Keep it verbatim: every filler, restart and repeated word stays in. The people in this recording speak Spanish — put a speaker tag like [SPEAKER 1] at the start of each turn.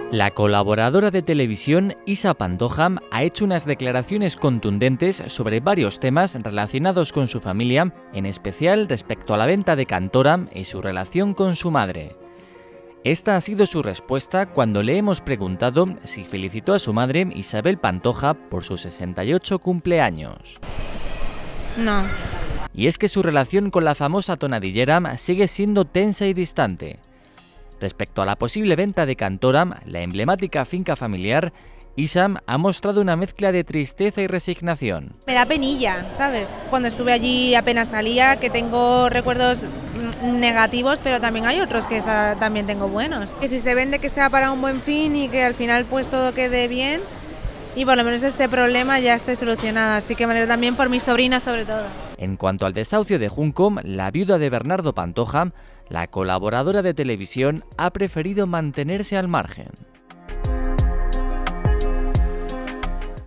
[SPEAKER 1] La colaboradora de televisión Isa Pantoja ha hecho unas declaraciones contundentes sobre varios temas relacionados con su familia, en especial respecto a la venta de Cantora y su relación con su madre. Esta ha sido su respuesta cuando le hemos preguntado si felicitó a su madre Isabel Pantoja por sus sesenta y ocho cumpleaños.
[SPEAKER 2] No.
[SPEAKER 1] Y es que su relación con la famosa tonadillera sigue siendo tensa y distante. Respecto a la posible venta de Cantora, la emblemática finca familiar, Isa ha mostrado una mezcla de tristeza y resignación.
[SPEAKER 2] Me da penilla, ¿sabes? Cuando estuve allí apenas salía, que tengo recuerdos negativos, pero también hay otros que también tengo buenos. Que si se vende, que sea para un buen fin y que al final pues todo quede bien y por lo menos este problema ya esté solucionado. Así que me alegro también por mi sobrina sobre todo.
[SPEAKER 1] En cuanto al desahucio de Junco, la viuda de Bernardo Pantoja, la colaboradora de televisión, ha preferido mantenerse al margen.